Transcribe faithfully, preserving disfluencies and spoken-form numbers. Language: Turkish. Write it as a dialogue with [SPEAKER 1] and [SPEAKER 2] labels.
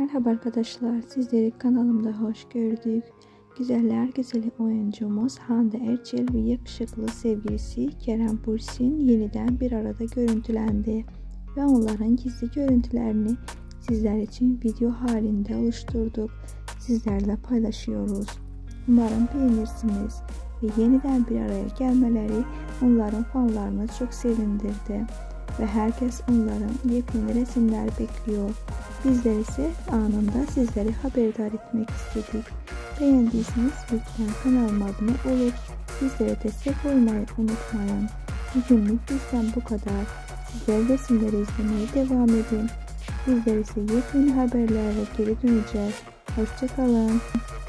[SPEAKER 1] Merhaba arkadaşlar, sizleri kanalımda hoş gördük. Güzeller güzeli oyuncumuz Hande Erçel ve yakışıklı sevgilisi Kerem Bürsin yeniden bir arada görüntülendi. Ve onların gizli görüntülerini sizler için video halinde oluşturduk. Sizlerle paylaşıyoruz. Umarım beğenirsiniz. Ve yeniden bir araya gelmeleri onların fanlarını çok sevindirdi. Ve herkes onların yepyeni resimler bekliyor. Bizler ise anında sizleri haberdar etmek istedik. Beğendiyseniz lütfen kanalıma abone olup bizlere destek olmayı unutmayın. Bugünlük bizden bu kadar. Sizler resimleri izlemeye devam edin. Bizler ise yepyeni haberlerle geri döneceğiz. Hoşçakalın.